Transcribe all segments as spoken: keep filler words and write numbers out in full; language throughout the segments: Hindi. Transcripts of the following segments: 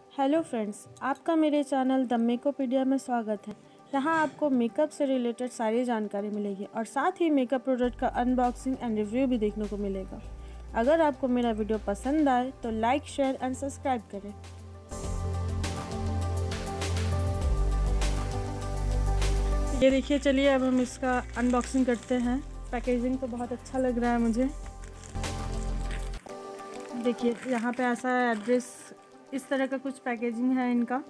हेलो फ्रेंड्स, आपका मेरे चैनल द मेकअपीडिया में स्वागत है। यहाँ आपको मेकअप से रिलेटेड सारी जानकारी मिलेगी और साथ ही मेकअप प्रोडक्ट का अनबॉक्सिंग एंड रिव्यू भी देखने को मिलेगा। अगर आपको मेरा वीडियो पसंद आए तो लाइक, शेयर एंड सब्सक्राइब करें। ये देखिए, चलिए अब हम इसका अनबॉक्सिंग करते हैं। पैकेजिंग तो बहुत अच्छा लग रहा है मुझे। देखिए, यहाँ पे ऐसा एड्रेस, इस तरह का कुछ पैकेजिंग है इनका।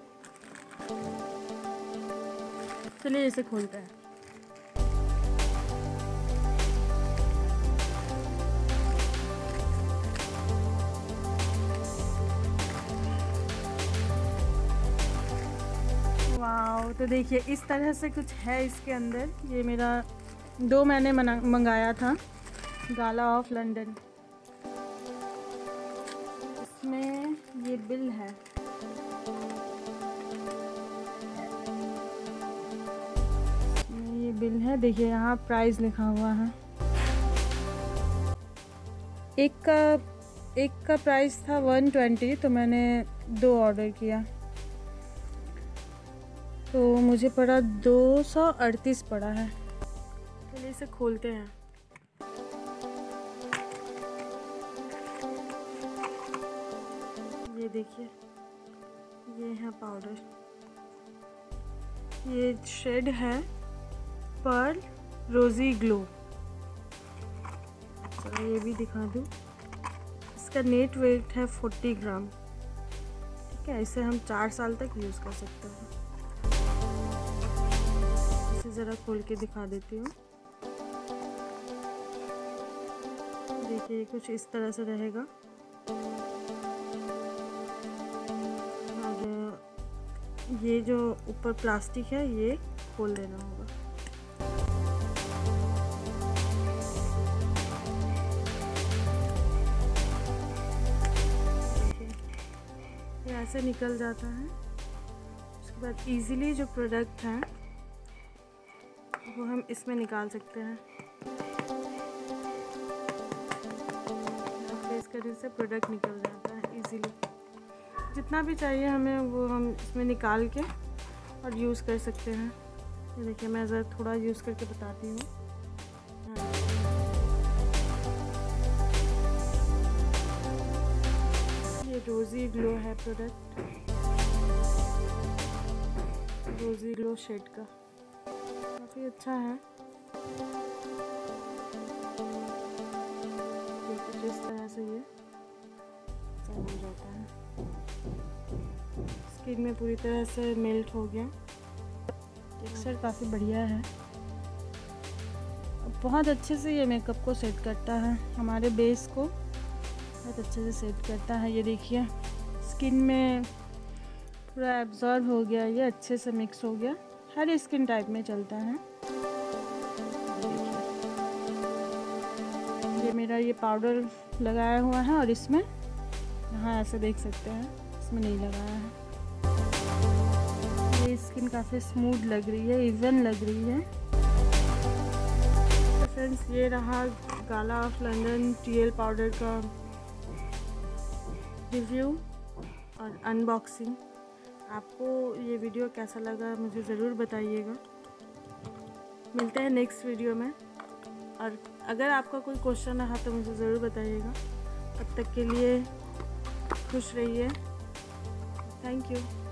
चलिए इसे खोलते हैं। वाओ, तो देखिए इस तरह से कुछ है इसके अंदर। ये मेरा दो मैंने मंगाया था, गाला ऑफ लंदन। इसमें ये बिल है। इसमें ये बिल है, देखिए यहाँ प्राइस लिखा हुआ है। एक का एक का प्राइस था वन ट्वेंटी, तो मैंने दो ऑर्डर किया तो मुझे पड़ा दो सौ अड़तीस पड़ा है। चलिए इसे खोलते हैं। ये देखिए, ये है पाउडर। ये शेड है पर्ल रोजी ग्लो। चलो ये भी दिखा दूँ। इसका नेट वेट है फोर्टी ग्राम। ठीक है, इसे हम चार साल तक यूज़ कर सकते हैं। इसे ज़रा खोल के दिखा देती हूँ। देखिए कुछ इस तरह से रहेगा और ये जो ऊपर प्लास्टिक है ये खोल देना होगा। ये ऐसे निकल जाता है। उसके बाद इजीली जो प्रोडक्ट है वो हम इसमें निकाल सकते हैं। प्रेस करने से प्रोडक्ट निकल जाता है इजीली। जितना भी चाहिए हमें वो हम इसमें निकाल के और यूज़ कर सकते हैं। ये देखिए, मैं ज़रा थोड़ा यूज़ करके बताती हूँ। ये रोजी ग्लो है प्रोडक्ट, रोजी ग्लो शेड का, काफ़ी अच्छा है। कुछ इस तरह से ये सब हो जाता है। स्किन में पूरी तरह से मेल्ट हो गया। टेक्सचर काफ़ी बढ़िया है। बहुत अच्छे से ये मेकअप को सेट करता है, हमारे बेस को बहुत अच्छे से सेट करता है। ये देखिए, स्किन में पूरा एब्जॉर्ब हो गया, ये अच्छे से मिक्स हो गया। हर स्किन टाइप में चलता है। ये मेरा ये पाउडर लगाया हुआ है और इसमें यहाँ ऐसे देख सकते हैं, इसमें नहीं लगाया है। ये स्किन काफ़ी स्मूथ लग रही है, इवन लग रही है। तो फ्रेंड्स, ये रहा Gala of London TL powder का रिव्यू और अनबॉक्सिंग। आपको ये वीडियो कैसा लगा मुझे ज़रूर बताइएगा। मिलते हैं नेक्स्ट वीडियो में। और अगर आपका कोई क्वेश्चन रहा तो मुझे ज़रूर बताइएगा। तब तक के लिए खुश रहिए। Thank you.